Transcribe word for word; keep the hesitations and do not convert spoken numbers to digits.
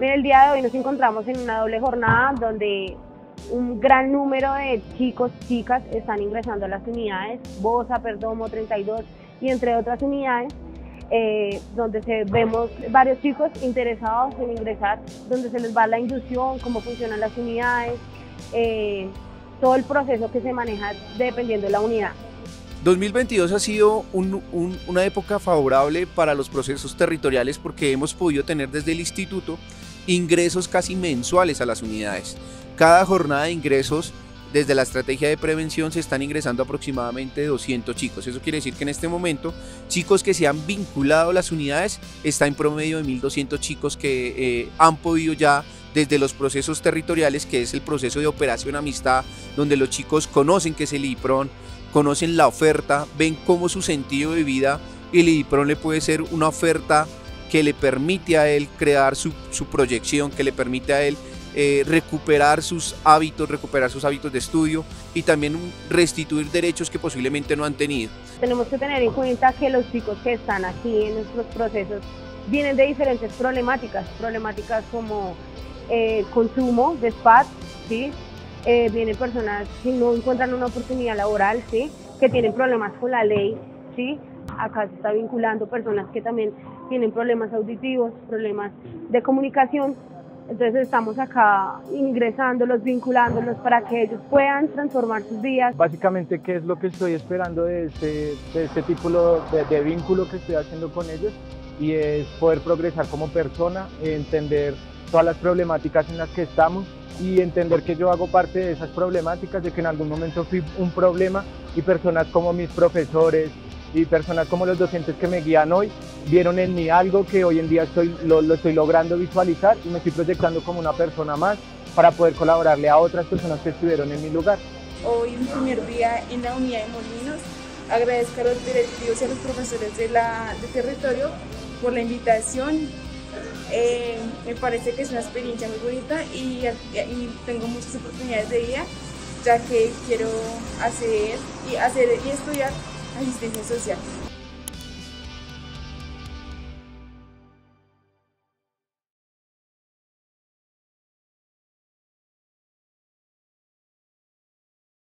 El día de hoy nos encontramos en una doble jornada donde un gran número de chicos y chicas están ingresando a las unidades, Bosa, Perdomo, treinta y dos y entre otras unidades, eh, donde se, vemos varios chicos interesados en ingresar, donde se les va la inducción, cómo funcionan las unidades, eh, todo el proceso que se maneja dependiendo de la unidad. dos mil veintidós ha sido un, un, una época favorable para los procesos territoriales porque hemos podido tener desde el instituto ingresos casi mensuales a las unidades. Cada jornada de ingresos desde la estrategia de prevención se están ingresando aproximadamente doscientos chicos. Eso quiere decir que en este momento chicos que se han vinculado a las unidades está en promedio de mil doscientos chicos que eh, han podido ya desde los procesos territoriales, que es el proceso de operación amistad, donde los chicos conocen qué es el IDIPRON, conocen la oferta, ven cómo su sentido de vida y el IDIPRON le puede ser una oferta que le permite a él crear su, su proyección, que le permite a él eh, recuperar sus hábitos, recuperar sus hábitos de estudio y también restituir derechos que posiblemente no han tenido. Tenemos que tener en cuenta que los chicos que están aquí en nuestros procesos vienen de diferentes problemáticas, problemáticas como eh, consumo de S P A T, ¿sí? Eh, vienen personas que no encuentran una oportunidad laboral, ¿sí? Que tienen problemas con la ley, ¿sí? Acá se está vinculando personas que también tienen problemas auditivos, problemas de comunicación. Entonces estamos acá ingresándolos, vinculándolos para que ellos puedan transformar sus vidas. Básicamente, ¿qué es lo que estoy esperando de este, de este tipo de, de vínculo que estoy haciendo con ellos? Y es poder progresar como persona, entender todas las problemáticas en las que estamos y entender que yo hago parte de esas problemáticas, de que en algún momento fui un problema y personas como mis profesores y personas como los docentes que me guían hoy vieron en mí algo que hoy en día estoy, lo, lo estoy logrando visualizar y me estoy proyectando como una persona más para poder colaborarle a otras personas que estuvieron en mi lugar. Hoy, mi primer día en la unidad de Molinos, agradezco a los directivos y a los profesores de la, de territorio por la invitación. Eh, me parece que es una experiencia muy bonita y, y tengo muchas oportunidades de vida, ya que quiero hacer y, hacer y estudiar asistencia social.